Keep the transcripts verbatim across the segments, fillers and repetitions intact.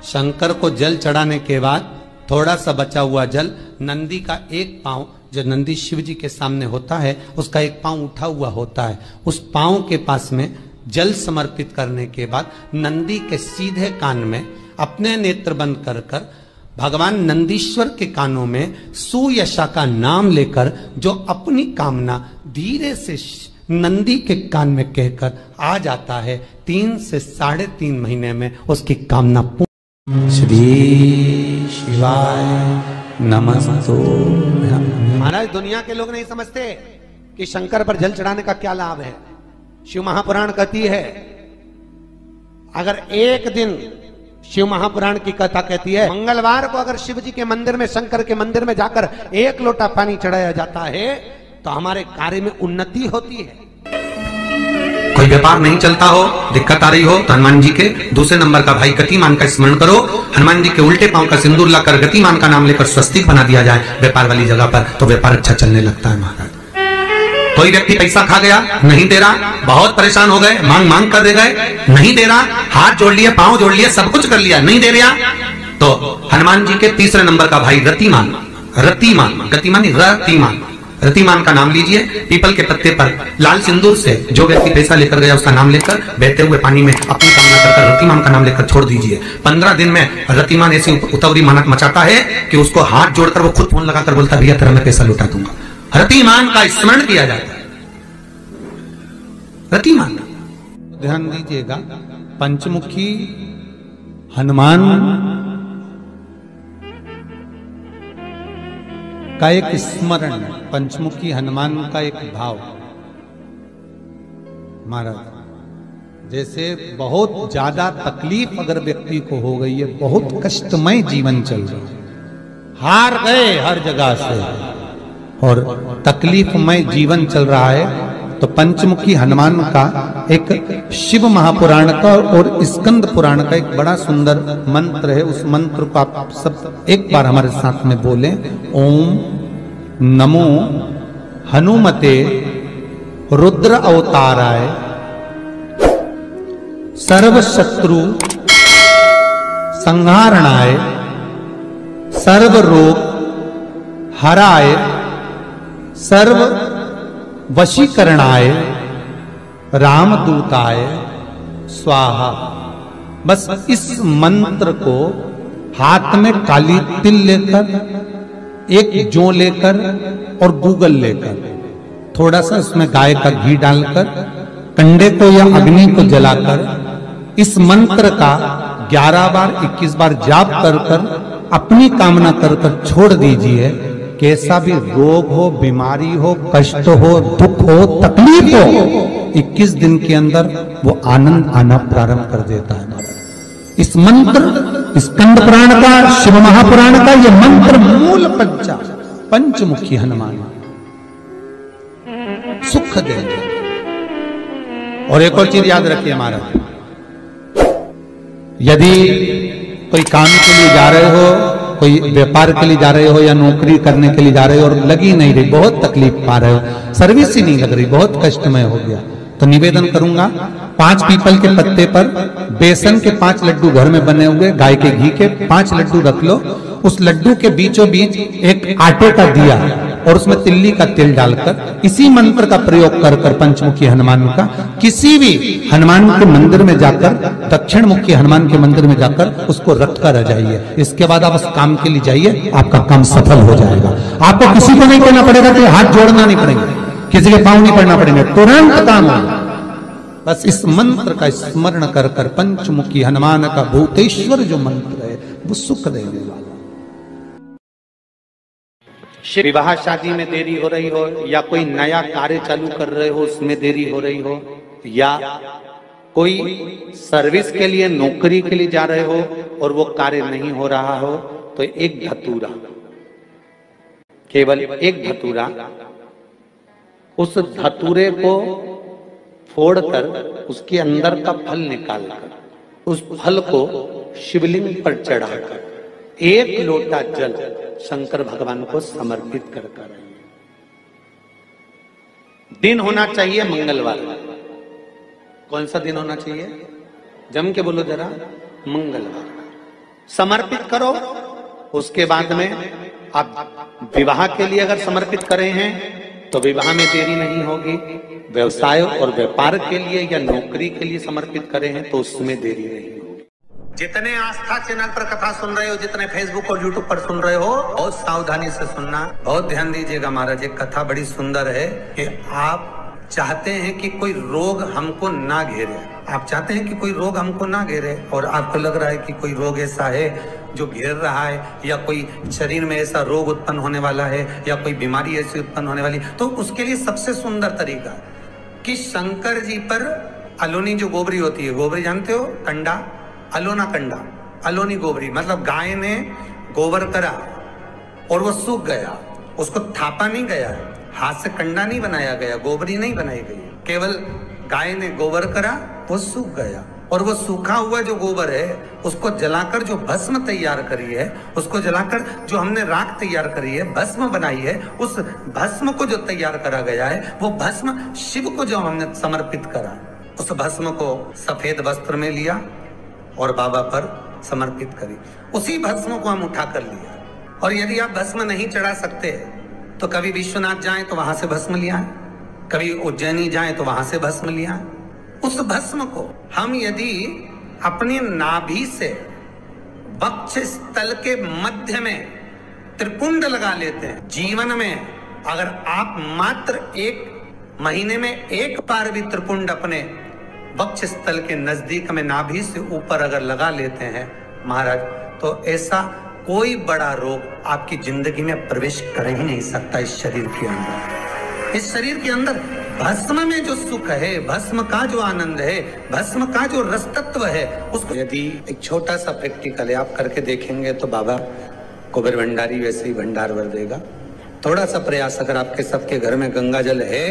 शंकर को जल चढ़ाने के बाद थोड़ा सा बचा हुआ जल नंदी का एक पांव, जो नंदी शिव जी के सामने होता है, उसका एक पांव उठा हुआ होता है, उस पांव के पास में जल समर्पित करने के बाद नंदी के सीधे कान में अपने नेत्र बंद कर कर भगवान नंदीश्वर के कानों में सुयशा का नाम लेकर जो अपनी कामना धीरे से नंदी के कान में कहकर आ जाता है, तीन से साढ़े तीन महीने में उसकी कामना पूर्ण। श्री शिवाय नमस्तु। महाराज, दुनिया के लोग नहीं समझते कि शंकर पर जल चढ़ाने का क्या लाभ है। शिव महापुराण कहती है, अगर एक दिन शिव महापुराण की कथा कहती है, मंगलवार को अगर शिव जी के मंदिर में, शंकर के मंदिर में जाकर एक लोटा पानी चढ़ाया जाता है तो हमारे कार्य में उन्नति होती है। कोई व्यापार नहीं चलता हो, दिक्कत आ रही हो, तो हनुमान जी के दूसरे नंबर का भाई गतिमान का स्मरण करो। हनुमान जी के उल्टे पांव का सिंदूर लाकर गतिमान का नाम लेकर स्वस्तिक बना दिया जाए व्यापार वाली जगह पर, तो व्यापार अच्छा चलने लगता है। महाराज, कोई व्यक्ति पैसा खा गया, नहीं दे रहा, बहुत परेशान हो गए, मांग मांग कर दे गए, नहीं दे रहा, हाथ जोड़ लिए, पांव जोड़ लिए, सब कुछ कर लिया, नहीं दे रहा, तो हनुमान जी के तीसरे नंबर का भाई रतिमान, रतिमान, गतिमान रतिमान, रतिमान का नाम लीजिए। पीपल के पत्ते पर लाल सिंदूर से जो व्यक्ति पैसा लेकर गया उसका नाम लेकर बहते हुए पानी में अपनी कामना कर रतिमान का नाम लेकर छोड़ दीजिए। पंद्रह दिन में रतिमान ऐसी उतावली मानत मचाता है कि उसको हाथ जोड़कर वो खुद फोन लगाकर बोलता, भैया तेरा मैं पैसा लौटा दूंगा। रतिमान का स्मरण किया जाता है। रतिमान, ध्यान दीजिएगा, पंचमुखी हनुमान का एक स्मरण, पंचमुखी हनुमान का एक भाव। महाराज, जैसे बहुत ज्यादा तकलीफ अगर व्यक्ति को हो गई है, बहुत कष्टमय जीवन चल रहा है, हार गए हर जगह से और तकलीफमय जीवन चल रहा है, तो पंचमुखी हनुमान का एक शिव महापुराण का और स्कंद पुराण का एक बड़ा सुंदर मंत्र है। उस मंत्र को आप सब एक बार हमारे साथ में बोलें। ओम नमो हनुमते रुद्र अवताराय सर्व शत्रु संहारणाय सर्व रोग हराय सर्व वशीकरणाय रामदूताय स्वाहा। बस इस मंत्र को हाथ में काली तिल लेकर, एक जौ लेकर और गूगल लेकर, थोड़ा सा उसमें गाय का घी डालकर, कंडे को या अग्नि को जलाकर इस मंत्र का ग्यारह बार इक्कीस बार जाप कर कर अपनी कामना कर कर छोड़ दीजिए। कैसा भी रोग हो, बीमारी हो, कष्ट हो, दुख हो, तकलीफ हो, इक्कीस दिन के अंदर वो आनंद आना प्रारंभ कर देता है। इस मंत्र, स्कंद पुराण का, शिव महापुराण का ये मंत्र मूल पंचा पंचमुखी हनुमान सुख देंगे। और एक और चीज याद रखिए महाराज, यदि कोई काम के लिए जा रहे हो, कोई व्यापार के लिए जा रहे हो या नौकरी करने के लिए जा रहे हो और लगी नहीं रही, बहुत तकलीफ पा रहे हो, सर्विस ही नहीं लग रही, बहुत कष्टमय हो गया, तो निवेदन करूंगा, पांच पीपल के पत्ते पर बेसन के पांच लड्डू घर में बने हुए, गाय के घी के पांच लड्डू रख लो, उस लड्डू के बीचों बीच एक आटे का दिया और उसमें तिल्ली का तेल डालकर इसी मंत्र का प्रयोग कर कर पंचमुखी हनुमान का किसी भी हनुमान के मंदिर में जाकर, दक्षिण मुखी हनुमान के मंदिर में जाकर उसको रख कर आ जाइए। इसके बाद आप उस काम के लिए जाइए, आपका काम सफल हो जाएगा। आपको किसी को नहीं कहना पड़ेगा, तो हाथ जोड़ना नहीं पड़ेगा, किसी के पांव नहीं पड़ना पड़ेगा, तुरंत काम होगा। बस इस मंत्र का स्मरण कर कर पंचमुखी हनुमान का भूतेश्वर जो मंत्र है वो सुख देने वाला। विवाह शादी में देरी हो रही हो, या कोई नया कार्य चालू कर रहे हो उसमें देरी हो रही हो, या कोई सर्विस के लिए, नौकरी के लिए जा रहे हो और वो कार्य नहीं हो रहा हो, तो एक धतूरा, केवल एक धतूरा, उस धतूरे को फोड़कर उसके अंदर का फल निकालकर उस फल को शिवलिंग पर चढ़ाकर एक लोटा जल शंकर भगवान को समर्पित कर कर, दिन होना चाहिए मंगलवार। कौन सा दिन होना चाहिए? जम के बोलो जरा, मंगलवार। समर्पित करो। उसके बाद में आप विवाह के लिए अगर समर्पित करे हैं तो विवाह में देरी नहीं होगी। व्यवसाय और व्यापार के लिए या नौकरी के लिए समर्पित करे हैं तो उसमें देरी नहीं होगी। जितने आस्था चैनल पर कथा सुन रहे हो, जितने फेसबुक और यूट्यूब पर सुन रहे हो, बहुत सावधानी से सुनना, बहुत ध्यान दीजिएगा। महाराज एक कथा बड़ी सुंदर है कि आप चाहते हैं कि कोई रोग हमको ना घेरे, आप चाहते हैं कि कोई रोग हमको ना घेरे, और आपको लग रहा है कि कोई रोग ऐसा है जो घेर रहा है, या कोई शरीर में ऐसा रोग उत्पन्न होने वाला है, या कोई बीमारी ऐसी उत्पन्न होने वाली, तो उसके लिए सबसे सुंदर तरीका कि शंकर जी पर अलोनी जो गोबरी होती है, गोबरी जानते हो, कंडा, अलोना कंडा, अलोनी गोबरी, मतलब गाय ने गोबर करा और वो सूख गया, उसको थापा नहीं गया है, हाथ से कंडा नहीं बनाया गया, गोबरी नहीं बनाई गई, केवल गाय ने गोबर करा, वो सूख गया, और वो सूखा हुआ जो गोबर है उसको जलाकर जो भस्म तैयार करी है, उसको जलाकर जो हमने राख तैयार करी है, भस्म बनाई है, उस भस्म को जो तैयार करा गया है, वो भस्म शिव को जो हमने समर्पित करा, उस भस्म को सफेद वस्त्र में लिया और बाबा पर समर्पित करी। उसी भस्म को हम उठा कर लिया। और यदि आप भस्म नहीं चढ़ा सकते तो कभी विश्वनाथ जाएं तो वहां से भस्म लिया है, कभी उज्जैनी जाएं तो वहां से भस्म लिया है। उस भस्म को हम यदि अपने नाभि से वक्ष स्थल के मध्य में त्रिपुंड लगा लेते हैं, जीवन में अगर आप मात्र एक महीने में एक बार भी त्रिपुंड अपने वक्ष स्थल के नजदीक में नाभि से ऊपर अगर लगा लेते हैं महाराज, तो ऐसा कोई बड़ा रोग आपकी जिंदगी में प्रवेश कर ही नहीं सकता। इस शरीर के अंदर, इस शरीर के अंदर भस्म में जो सुख है, भस्म का जो आनंद है, भस्म का जो रस तत्व है, उसको यदि एक छोटा सा प्रैक्टिकल है आप करके देखेंगे तो बाबा कुबेर भंडारी वैसे ही भंडार भर देगा। थोड़ा सा प्रयास, अगर आपके सबके घर में गंगा जल है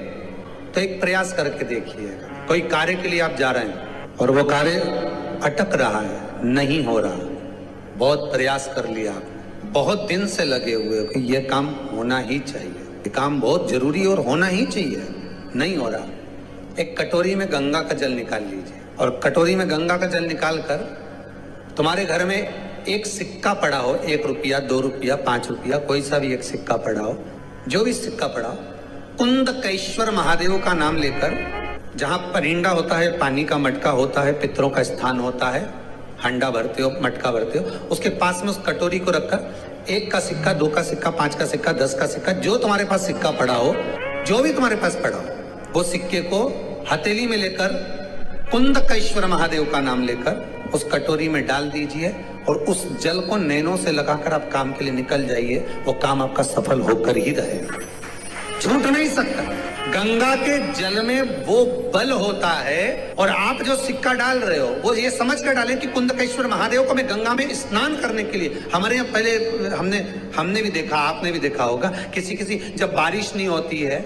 तो एक प्रयास करके देखिएगा। कोई कार्य के लिए आप जा रहे हैं और वो कार्य अटक रहा है, नहीं हो रहा, बहुत प्रयास कर लिया, बहुत दिन से लगे हुए कि ये काम होना ही चाहिए, ये काम बहुत जरूरी और होना ही चाहिए, नहीं हो रहा। एक कटोरी में गंगा का जल निकाल लीजिए, और कटोरी में गंगा का जल निकाल कर तुम्हारे घर में एक सिक्का पड़ा हो, एक रुपया, दो रुपया, पांच रुपया, कोई सा भी एक सिक्का पड़ा हो, जो भी सिक्का पड़ा हो, कुंदकेश्वर महादेव का नाम लेकर, जहां परिंडा होता है, पानी का मटका होता है, पितरों का स्थान होता है, हंडा भरते हो, मटका भरते हो, उसके पास में उस कटोरी को रखकर एक का सिक्का, दो का सिक्का, पांच का सिक्का, दस का सिक्का, जो तुम्हारे पास सिक्का पड़ा हो, जो भी तुम्हारे पास पड़ा हो, वो सिक्के को हथेली में लेकर कुंदकेश्वर महादेव का नाम लेकर उस कटोरी में डाल दीजिए, और उस जल को नैनों से लगाकर आप काम के लिए निकल जाइए। वो काम आपका सफल होकर ही रहेगा, छूट नहीं सकता। गंगा के जल में वो बल होता है, और आप जो सिक्का डाल रहे हो वो ये समझ कर डालें कि कुंदकेश्वर महादेव को मैं गंगा में स्नान करने के लिए। हमारे यहाँ पहले हमने हमने भी देखा, आपने भी देखा होगा, किसी किसी जब बारिश नहीं होती है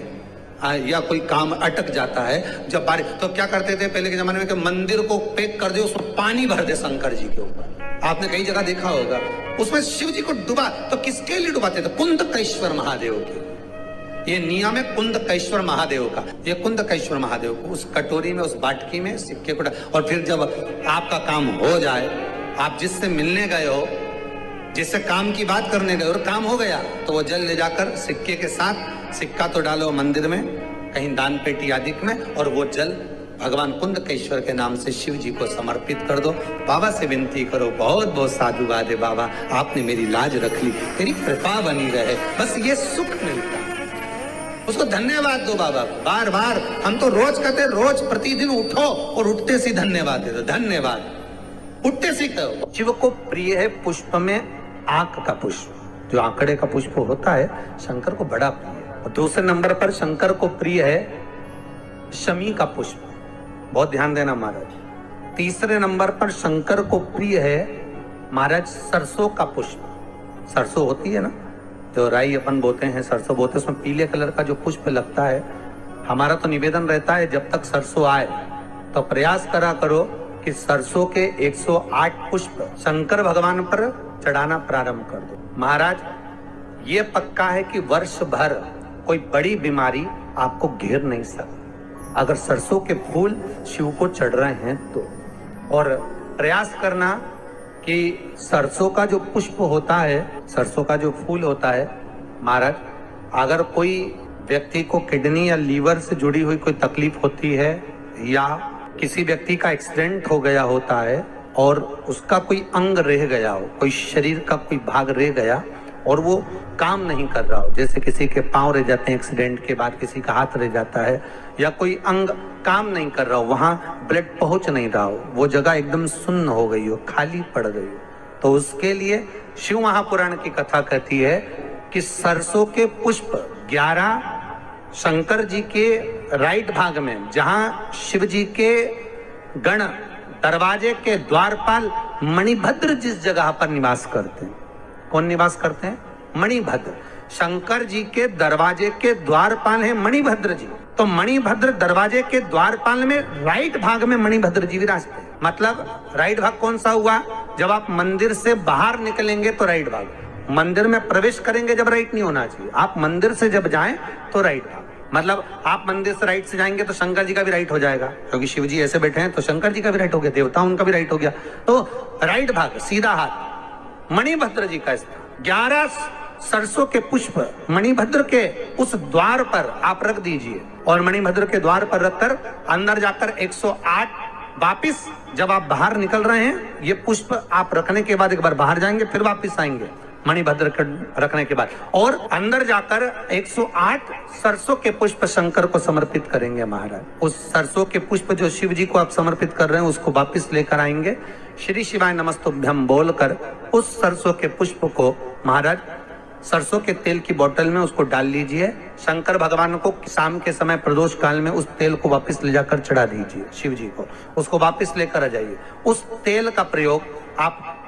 या कोई काम अटक जाता है, जब बारिश, तो क्या करते थे पहले के जमाने में कि मंदिर को पैक कर दे, उसमें पानी भर दे शंकर जी के ऊपर। आपने कई जगह देखा होगा, उसमें शिव जी को डुबा, तो किसके लिए डुबाते थे? कुंदकेश्वर महादेव के। ये नियम है कुंदकेश्वर महादेव का। ये कुंदकेश्वर महादेव को उस कटोरी में, उस बाटकी में सिक्के को, और फिर जब आपका काम हो जाए, आप जिससे मिलने गए हो, जिससे काम की बात करने गए और काम हो गया, तो वो जल ले जाकर सिक्के के साथ, सिक्का तो डालो मंदिर में, कहीं दान पेटी आदि में, और वो जल भगवान कुंदकेश्वर के नाम से शिव जी को समर्पित कर दो। बाबा से विनती करो, बहुत बहुत साधुवाद है बाबा, आपने मेरी लाज रख ली, तेरी कृपा बनी रहे, बस ये सुख मिलता है। उसको धन्यवाद दो बाबा को, बार बार। हम तो रोज कहते, रोज प्रतिदिन उठो और उठते से धन्यवाद दे दो, धन्यवाद, उठते से कहो। शिव को प्रिय है पुष्प में आंख का पुष्प, जो आंकड़े का पुष्प होता है, शंकर को बड़ा प्रिय है। और दूसरे नंबर पर शंकर को प्रिय है शमी का पुष्प, बहुत ध्यान देना महाराज। तीसरे नंबर पर शंकर को प्रिय है महाराज सरसों का पुष्प। सरसों होती है ना, जो राई अपन बोते हैं, सरसों बोते हैं, उसमें पीले कलर का जो पुष्प लगता है। हमारा तो निवेदन रहता है जब तक सरसों आए तो प्रयास करा करो कि सरसों के एक सौ आठ पुष्प शंकर भगवान पर चढ़ाना प्रारंभ कर दो। महाराज ये पक्का है कि वर्ष भर कोई बड़ी बीमारी आपको घेर नहीं सकती अगर सरसों के फूल शिव को चढ़ रहे हैं तो। और प्रयास करना कि सरसों का जो पुष्प होता है, सरसों का जो फूल होता है महाराज, अगर कोई व्यक्ति को किडनी या लीवर से जुड़ी हुई कोई तकलीफ होती है या किसी व्यक्ति का एक्सीडेंट हो गया होता है और उसका कोई अंग रह गया हो, कोई शरीर का कोई भाग रह गया और वो काम नहीं कर रहा हो, जैसे किसी के पांव रह जाते हैं एक्सीडेंट के बाद, किसी का हाथ रह जाता है या कोई अंग काम नहीं कर रहा हो, वहां ब्लड पहुंच नहीं रहा हो, वो जगह एकदम सुन्न हो गई हो, खाली पड़ गई हो, तो उसके लिए शिव महापुराण की कथा कहती है कि सरसों के पुष्प ग्यारह शंकर जी के राइट भाग में, जहां शिव जी के गण दरवाजे के द्वारपाल मणिभद्र जिस जगह पर निवास करते हैं, कौन निवास करते हैं? मणिभद्र। शंकर जी के दरवाजे के द्वारपाल हैं मणिभद्र जी, तो मणिभद्र दरवाजे के द्वारपाल में राइट भाग में मणिभद्र जी विराजते हैं। मतलब राइट भाग कौन सा हुआ? जब आप मंदिर से बाहर निकलेंगे तो राइट भाग, मंदिर में प्रवेश करेंगे जब राइट नहीं होना चाहिए, आप मंदिर से जब जाएं तो राइट भाग। मतलब आप मंदिर से राइट से जाएंगे तो शंकर जी का भी राइट हो जाएगा, क्योंकि शिव जी ऐसे बैठे हैं तो शंकर जी का भी राइट हो गया, देवता उनका भी राइट हो गया, तो राइट भाग सीधा हाथ मणिभद्र जी का स्थान। ग्यारह सरसों के पुष्प मणिभद्र के उस द्वार पर आप रख दीजिए और मणिभद्र के द्वार पर रखकर अंदर जाकर एक सौ आठ वापिस जब आप बाहर निकल रहे हैं, ये पुष्प आप रखने के बाद एक बार बाहर जाएंगे, फिर वापिस आएंगे मणिभद्र के रखने के बाद, और अंदर जाकर एक सौ आठ सरसों के पुष्प शंकर को समर्पित करेंगे महाराज। उस सरसों के पुष्प जो शिव जी को आप समर्पित कर रहे हैं उसको वापिस लेकर आएंगे, श्री शिवाय नमस्तुभ्यम बोलकर उस सरसों के पुष्प को महाराज सरसों के तेल की बोतल में उसको डाल लीजिए। शंकर भगवान को शाम के समय प्रदोष काल में उस तेल को वापस ले जाकर चढ़ा दीजिए शिव जी को, उसको वापस लेकर आ जाइए। उस तेल का प्रयोग आप